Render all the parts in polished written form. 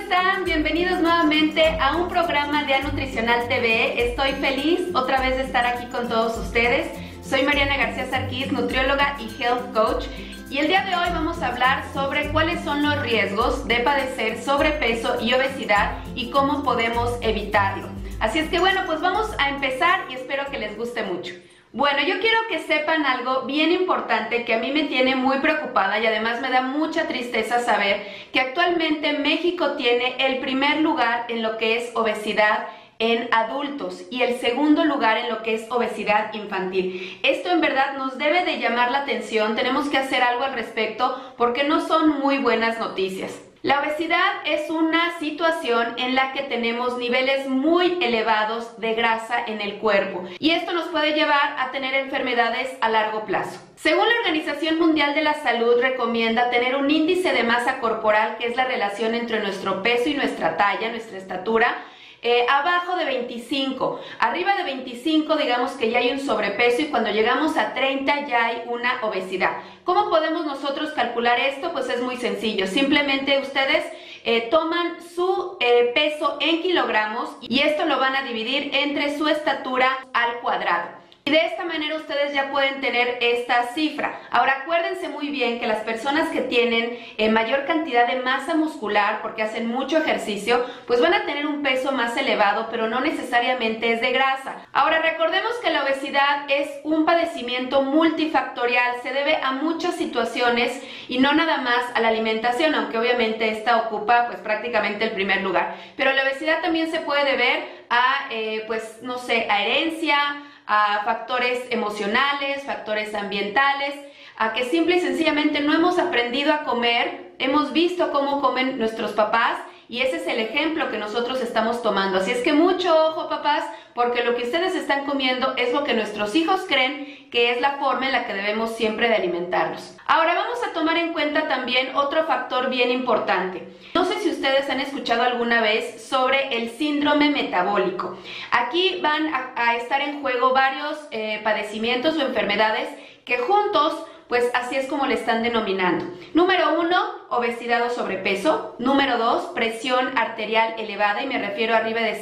están? Bienvenidos nuevamente a un programa de A Nutricional TV. Estoy feliz otra vez de estar aquí con todos ustedes. Soy Mariana García Sarquís, nutrióloga y health coach. Y el día de hoy vamos a hablar sobre cuáles son los riesgos de padecer sobrepeso y obesidad y cómo podemos evitarlo. Así es que bueno, pues vamos a empezar y espero que les guste mucho. Bueno, yo quiero que sepan algo bien importante que a mí me tiene muy preocupada y además me da mucha tristeza saber que actualmente México tiene el primer lugar en lo que es obesidad en adultos y el segundo lugar en lo que es obesidad infantil. Esto en verdad nos debe de llamar la atención, tenemos que hacer algo al respecto porque no son muy buenas noticias. La obesidad es una situación en la que tenemos niveles muy elevados de grasa en el cuerpo y esto nos puede llevar a tener enfermedades a largo plazo. Según la Organización Mundial de la Salud, recomienda tener un índice de masa corporal, que es la relación entre nuestro peso y nuestra talla, nuestra estatura, abajo de 25. Arriba de 25 digamos que ya hay un sobrepeso y cuando llegamos a 30 ya hay una obesidad. ¿Cómo podemos nosotros calcular esto? Pues es muy sencillo. Simplemente ustedes toman su peso en kilogramos y esto lo van a dividir entre su estatura al cuadrado. Y de esta manera ustedes ya pueden tener esta cifra. Ahora acuérdense muy bien que las personas que tienen mayor cantidad de masa muscular porque hacen mucho ejercicio, pues van a tener un peso más elevado, pero no necesariamente es de grasa. Ahora recordemos que la obesidad es un padecimiento multifactorial, se debe a muchas situaciones y no nada más a la alimentación, aunque obviamente esta ocupa pues prácticamente el primer lugar. Pero la obesidad también se puede deber a pues no sé, a herencia, a factores emocionales, factores ambientales, a que simple y sencillamente no hemos aprendido a comer, hemos visto cómo comen nuestros papás y ese es el ejemplo que nosotros estamos tomando. Así es que mucho ojo, papás, porque lo que ustedes están comiendo es lo que nuestros hijos creen que es la forma en la que debemos siempre de alimentarnos. Ahora vamos a tomar en cuenta también otro factor bien importante. No sé si ustedes han escuchado alguna vez sobre el síndrome metabólico. Aquí van a estar en juego varios padecimientos o enfermedades que juntos, pues así es como le están denominando. Número 1, obesidad o sobrepeso. Número 2, presión arterial elevada, y me refiero arriba de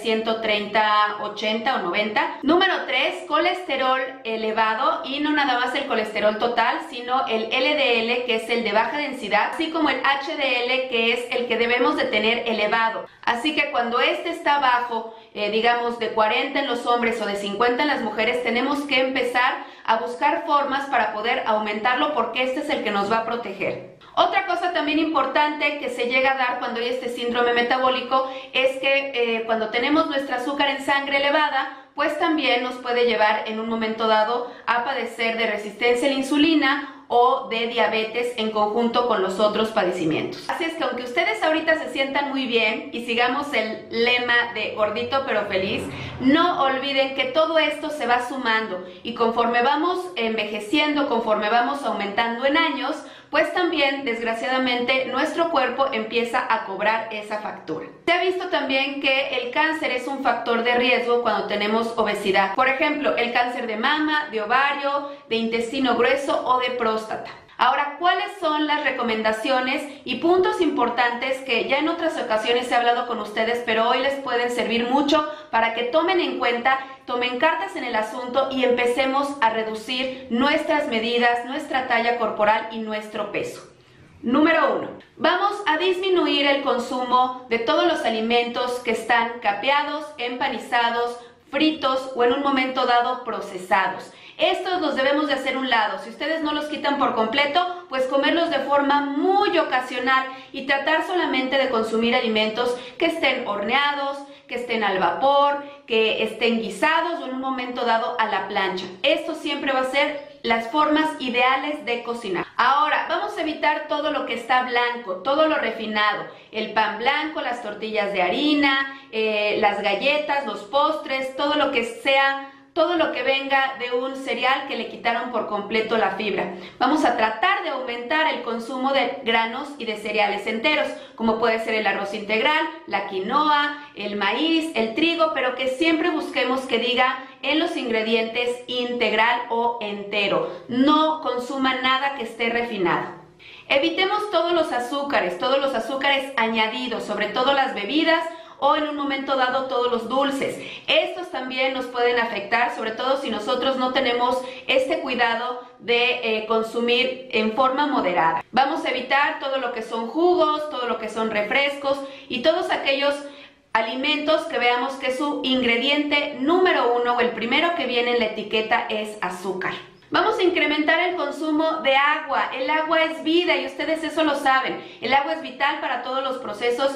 130, 80 o 90. Número 3, colesterol elevado, y no nada más el colesterol total, sino el LDL, que es el de baja densidad, así como el HDL, que es el que debemos de tener elevado. Así que cuando este está bajo, digamos de 40 en los hombres o de 50 en las mujeres, tenemos que empezar a buscar formas para poder aumentarlo porque este es el que nos va a proteger. Otra cosa también importante que se llega a dar cuando hay este síndrome metabólico es que cuando tenemos nuestra azúcar en sangre elevada, pues también nos puede llevar en un momento dado a padecer de resistencia a la insulina o de diabetes en conjunto con los otros padecimientos. Así es que aunque ustedes ahorita se sientan muy bien y sigamos el lema de gordito pero feliz, no olviden que todo esto se va sumando y conforme vamos envejeciendo, conforme vamos aumentando en años, pues también desgraciadamente nuestro cuerpo empieza a cobrar esa factura. Se ha visto también que el cáncer es un factor de riesgo cuando tenemos obesidad. Por ejemplo, el cáncer de mama, de ovario, de intestino grueso o de próstata. Ahora, ¿cuáles son las recomendaciones y puntos importantes que ya en otras ocasiones he hablado con ustedes, pero hoy les pueden servir mucho para que tomen en cuenta, tomen cartas en el asunto y empecemos a reducir nuestras medidas, nuestra talla corporal y nuestro peso? Número 1. Vamos a disminuir el consumo de todos los alimentos que están capeados, empanizados, fritos o en un momento dado procesados. Estos los debemos de hacer a un lado. Si ustedes no los quitan por completo, pues comerlos de forma muy ocasional y tratar solamente de consumir alimentos que estén horneados, que estén al vapor, que estén guisados o en un momento dado a la plancha. Esto siempre va a ser las formas ideales de cocinar. Ahora, vamos a evitar todo lo que está blanco, todo lo refinado, el pan blanco, las tortillas de harina, las galletas, los postres, todo lo que sea, todo lo que venga de un cereal que le quitaron por completo la fibra. Vamos a tratar de aumentar el consumo de granos y de cereales enteros, como puede ser el arroz integral, la quinoa, el maíz, el trigo, pero que siempre busquemos que diga en los ingredientes integral o entero. No consuma nada que esté refinado. Evitemos todos los azúcares añadidos, sobre todo las bebidas o en un momento dado todos los dulces. Estos también nos pueden afectar, sobre todo si nosotros no tenemos este cuidado de consumir en forma moderada. Vamos a evitar todo lo que son jugos, todo lo que son refrescos y todos aquellos alimentos que veamos que su ingrediente número 1 o el primero que viene en la etiqueta es azúcar. Vamos a incrementar el consumo de agua. El agua es vida y ustedes eso lo saben. El agua es vital para todos los procesos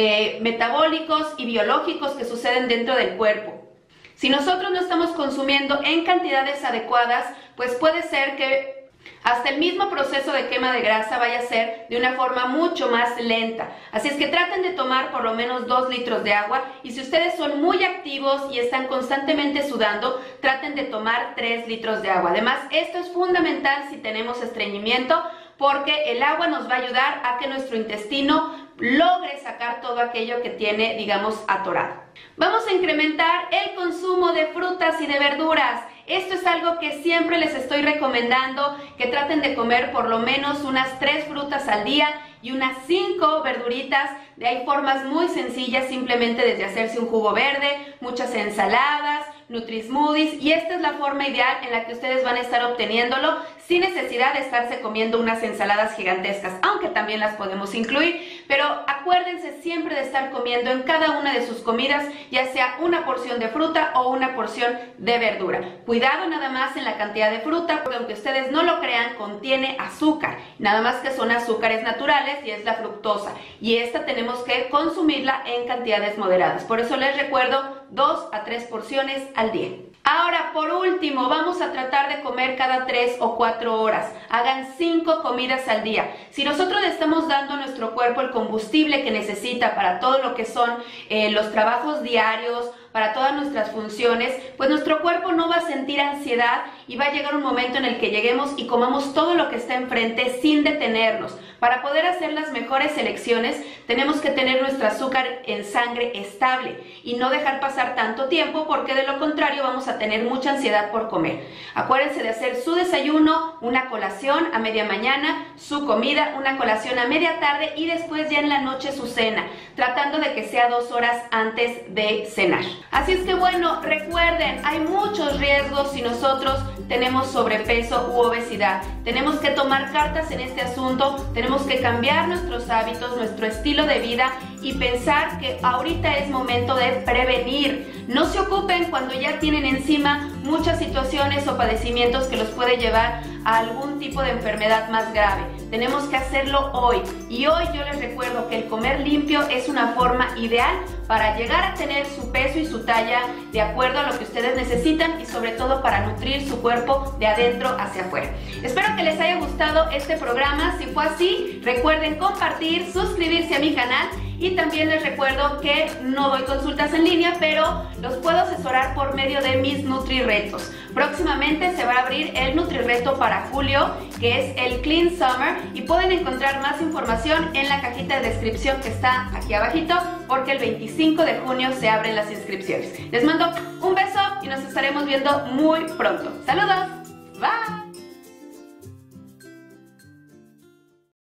metabólicos y biológicos que suceden dentro del cuerpo. Si nosotros no estamos consumiendo en cantidades adecuadas, pues puede ser que hasta el mismo proceso de quema de grasa vaya a ser de una forma mucho más lenta. Así es que traten de tomar por lo menos 2 litros de agua y si ustedes son muy activos y están constantemente sudando, traten de tomar 3 litros de agua. Además, esto es fundamental si tenemos estreñimiento porque el agua nos va a ayudar a que nuestro intestino logre sacar todo aquello que tiene, digamos, atorado. Vamos a incrementar el consumo de frutas y de verduras. Esto es algo que siempre les estoy recomendando, que traten de comer por lo menos unas 3 frutas al día y unas 5 verduritas. Hay formas muy sencillas simplemente desde hacerse un jugo verde, muchas ensaladas, Nutri-Smoothies, y esta es la forma ideal en la que ustedes van a estar obteniéndolo sin necesidad de estarse comiendo unas ensaladas gigantescas, aunque también las podemos incluir, pero acuérdense siempre de estar comiendo en cada una de sus comidas, ya sea una porción de fruta o una porción de verdura. Cuidado nada más en la cantidad de fruta, porque aunque ustedes no lo crean, contiene azúcar, nada más que son azúcares naturales y es la fructosa, y esta tenemos que consumirla en cantidades moderadas. Por eso les recuerdo 2 a 3 porciones al día. Ahora, por último, vamos a tratar de comer cada 3 o 4 horas. Hagan 5 comidas al día. Si nosotros le estamos dando a nuestro cuerpo el combustible que necesita para todo lo que son los trabajos diarios, para todas nuestras funciones, pues nuestro cuerpo no va a sentir ansiedad y va a llegar un momento en el que lleguemos y comamos todo lo que está enfrente sin detenernos. Para poder hacer las mejores elecciones, tenemos que tener nuestro azúcar en sangre estable y no dejar pasar tanto tiempo, porque de lo contrario vamos a tener mucha ansiedad por comer. Acuérdense de hacer su desayuno, una colación a media mañana, su comida, una colación a media tarde y después ya en la noche su cena, tratando de que sea 2 horas antes de cenar. Así es que bueno, recuerden, hay muchos riesgos si nosotros tenemos sobrepeso u obesidad. Tenemos que tomar cartas en este asunto, tenemos que cambiar nuestros hábitos, nuestro estilo de vida y pensar que ahorita es momento de prevenir. No se ocupen cuando ya tienen encima muchas situaciones o padecimientos que los puede llevar a algún tipo de enfermedad más grave. Tenemos que hacerlo hoy. Y hoy yo les recuerdo que el comer limpio es una forma ideal para llegar a tener su peso y su talla de acuerdo a lo que ustedes necesitan y sobre todo para nutrir su cuerpo de adentro hacia afuera. Espero que les haya gustado este programa. Si fue así, recuerden compartir, suscribirse a mi canal. Y también les recuerdo que no doy consultas en línea, pero los puedo asesorar por medio de mis NutriRetos. Próximamente se va a abrir el NutriReto para julio, que es el Clean Summer, y pueden encontrar más información en la cajita de descripción que está aquí abajito, porque el 25 de junio se abren las inscripciones. Les mando un beso y nos estaremos viendo muy pronto. ¡Saludos! ¡Bye!